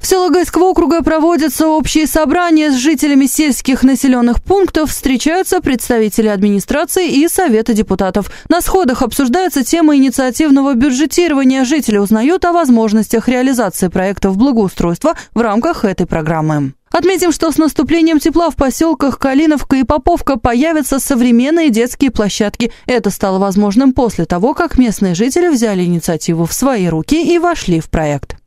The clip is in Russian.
В Силогайского округа проводятся общие собрания с жителями сельских населенных пунктов, встречаются представители администрации и Совета депутатов. На сходах обсуждается тема инициативного бюджетирования. Жители узнают о возможностях реализации проектов благоустройства в рамках этой программы. Отметим, что с наступлением тепла в поселках Калиновка и Поповка появятся современные детские площадки. Это стало возможным после того, как местные жители взяли инициативу в свои руки и вошли в проект.